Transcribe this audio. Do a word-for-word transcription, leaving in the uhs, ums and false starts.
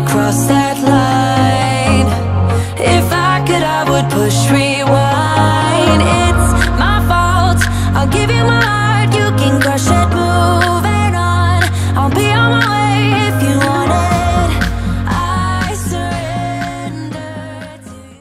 cross that line. If I could, I would push rewind. It's my fault, I'll give you my